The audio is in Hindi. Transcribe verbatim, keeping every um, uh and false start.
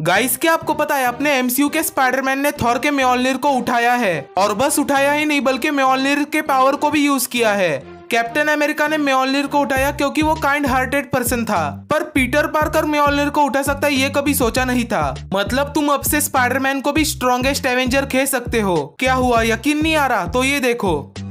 गाइस क्या आपको पता है अपने एमसीयू के स्पाइडरमैन ने थॉर के म्योल्निर को उठाया है, और बस उठाया ही नहीं बल्कि म्योल्निर के पावर को भी यूज किया है। कैप्टन अमेरिका ने म्योल्निर को उठाया क्योंकि वो काइंड हार्टेड पर्सन था, पर पीटर पार्कर म्योल्निर को उठा सकता है ये कभी सोचा नहीं था। मतलब तुम अब से स्पाइडरमैन को भी स्ट्रॉन्गेस्ट एवेंजर कह सकते हो। क्या हुआ, यकीन नहीं आ रहा? तो ये देखो।